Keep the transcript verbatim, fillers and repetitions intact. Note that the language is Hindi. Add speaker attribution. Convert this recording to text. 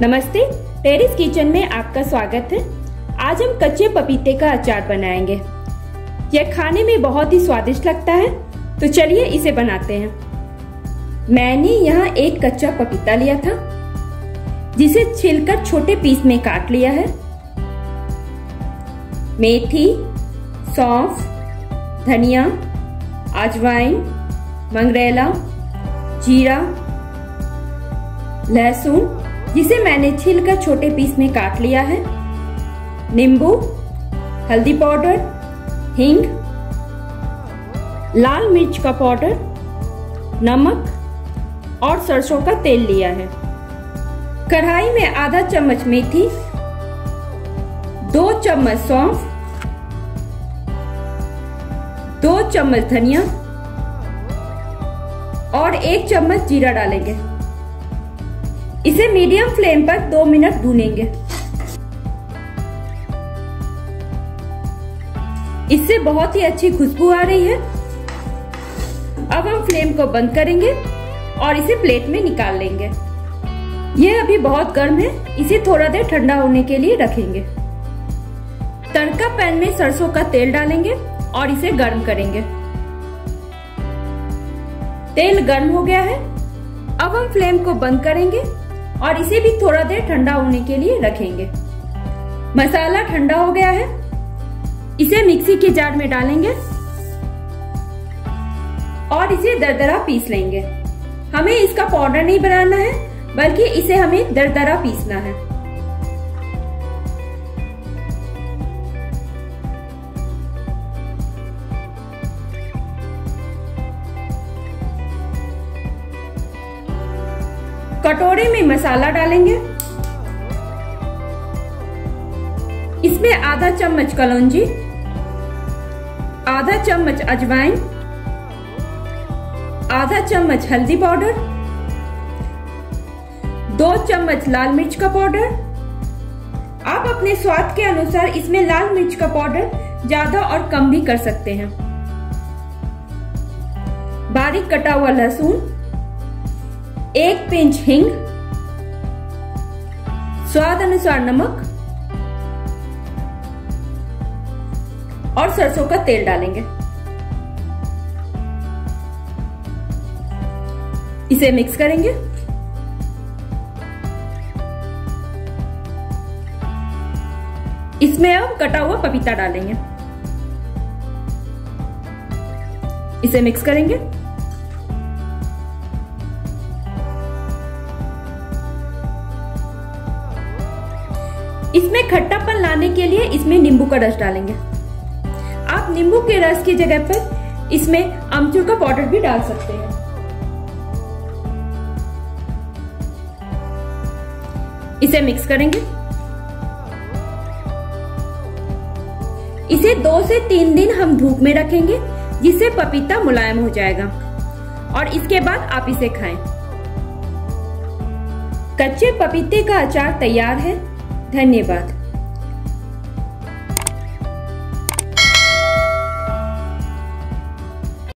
Speaker 1: नमस्ते, टेरिस किचन में आपका स्वागत है। आज हम कच्चे पपीते का अचार बनाएंगे। यह खाने में बहुत ही स्वादिष्ट लगता है, तो चलिए इसे बनाते हैं। मैंने यहाँ एक कच्चा पपीता लिया था, जिसे छीलकर छोटे पीस में काट लिया है। मेथी, सौंफ, धनिया, अजवाइन, मंगरेला, जीरा, लहसुन जिसे मैंने छीलकर छोटे पीस में काट लिया है, नींबू, हल्दी पाउडर, हींग, लाल मिर्च का पाउडर, नमक और सरसों का तेल लिया है। कढ़ाई में आधा चम्मच मेथी, दो चम्मच सौंफ, दो चम्मच धनिया और एक चम्मच जीरा डालेंगे। इसे मीडियम फ्लेम पर दो मिनट भूनेंगे। इससे बहुत ही अच्छी खुशबू आ रही है। अब हम फ्लेम को बंद करेंगे और इसे प्लेट में निकाल लेंगे। यह अभी बहुत गर्म है, इसे थोड़ा देर ठंडा होने के लिए रखेंगे। तड़का पैन में सरसों का तेल डालेंगे और इसे गर्म करेंगे। तेल गर्म हो गया है। अब हम फ्लेम को बंद करेंगे और इसे भी थोड़ा देर ठंडा होने के लिए रखेंगे। मसाला ठंडा हो गया है। इसे मिक्सी के जार में डालेंगे और इसे दरदरा पीस लेंगे। हमें इसका पाउडर नहीं बनाना है, बल्कि इसे हमें दरदरा पीसना है। कटोरे में मसाला डालेंगे। इसमें आधा चम्मच कलौंजी, आधा चम्मच अजवाइन, आधा चम्मच हल्दी पाउडर, दो चम्मच लाल मिर्च का पाउडर। आप अपने स्वाद के अनुसार इसमें लाल मिर्च का पाउडर ज्यादा और कम भी कर सकते हैं। बारीक कटा हुआ लहसुन, एक पिंच हींग, स्वाद अनुसार नमक और सरसों का तेल डालेंगे। इसे मिक्स करेंगे। इसमें अब कटा हुआ पपीता डालेंगे। इसे मिक्स करेंगे। इसमें खट्टापन लाने के लिए इसमें नींबू का रस डालेंगे। आप नींबू के रस की जगह पर इसमें अमचूर का पाउडर भी डाल सकते हैं। इसे मिक्स करेंगे। इसे दो से तीन दिन हम धूप में रखेंगे, जिससे पपीता मुलायम हो जाएगा और इसके बाद आप इसे खाएं। कच्चे पपीते का अचार तैयार है। धन्यवाद।